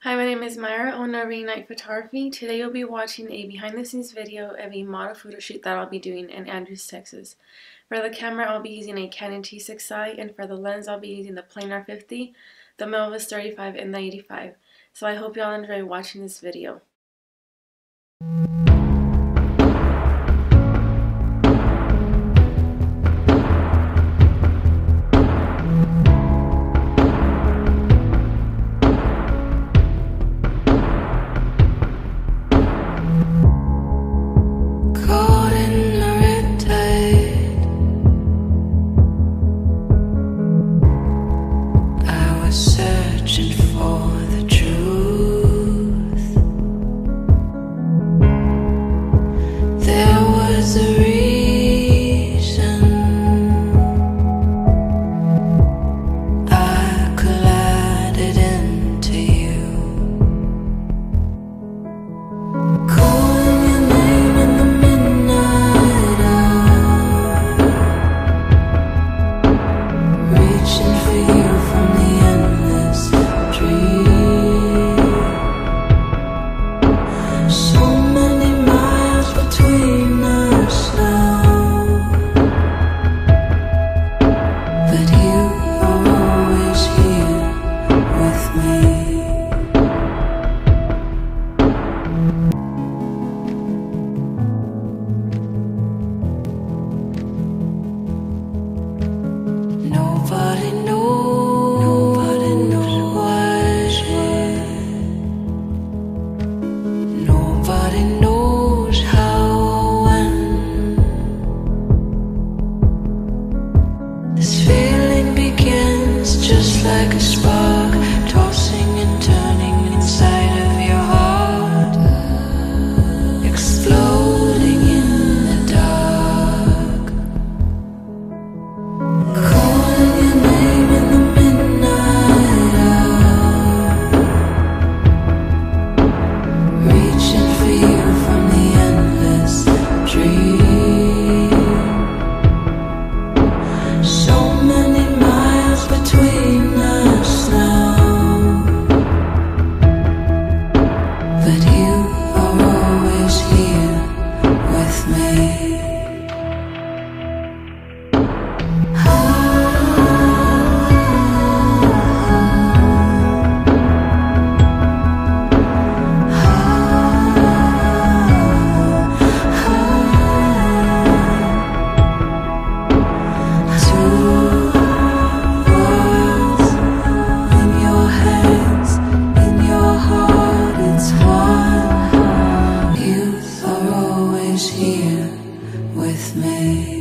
Hi, my name is Myra, owner of Reignite Photography. Today you'll be watching a behind the scenes video of a model photo shoot that I'll be doing in Andrews, Texas. For the camera, I'll be using a Canon T6i, and for the lens, I'll be using the Planar 50, the Milvus 35, and the 85. So I hope y'all enjoy watching this video. Searching for the truth. There was a reason I collided into you, calling your name in the midnight hour, reaching for you from the so many miles between us now, but you are always here with me. Nobody knows why. Nobody knows how or when. This feeling begins just like a spark, tossing and turning inside of your heart, exploding in the dark, calling your name in the midnight hour, reaching for you from the endless dream. So many miles between us now, but you are always here with me. Here with me.